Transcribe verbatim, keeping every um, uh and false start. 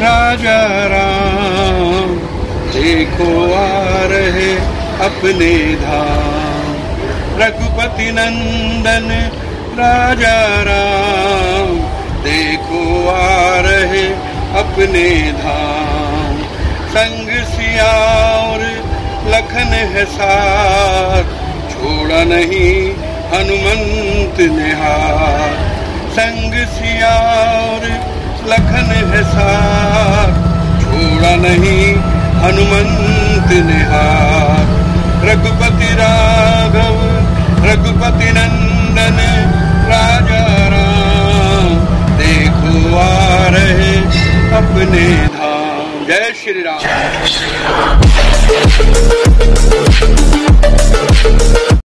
राजा राम देखो आ रहे अपने धाम। रघुपति नंदन राजा राम देखो आ रहे अपने धाम। संग सिया और लखन है साथ, छोड़ा नहीं हनुमंत ने हाथ। संग सिया और लखन है साथ, छोड़ा नहीं हनुमंत ने हाथ। रघुपति राघव रघुपति नंदन राजा राम देखो आ रहे अपने धाम। जय श्री राम।